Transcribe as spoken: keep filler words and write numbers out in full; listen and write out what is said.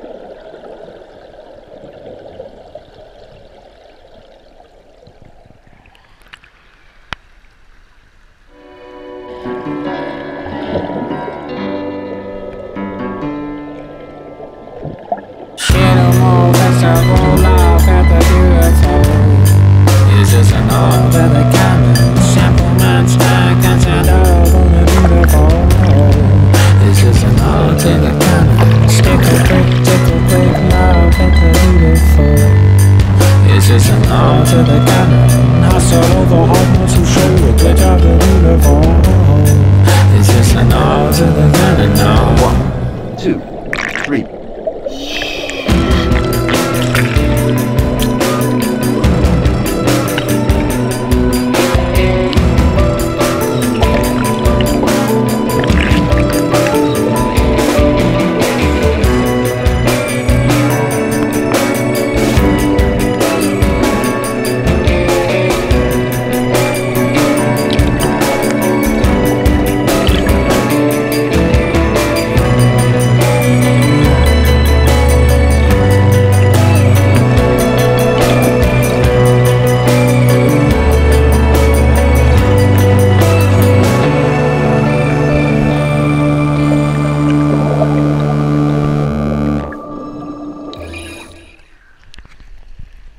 To the cannon, hustle over homeless who show a good job of uniform. It's just an ode to the cannon now. One, two.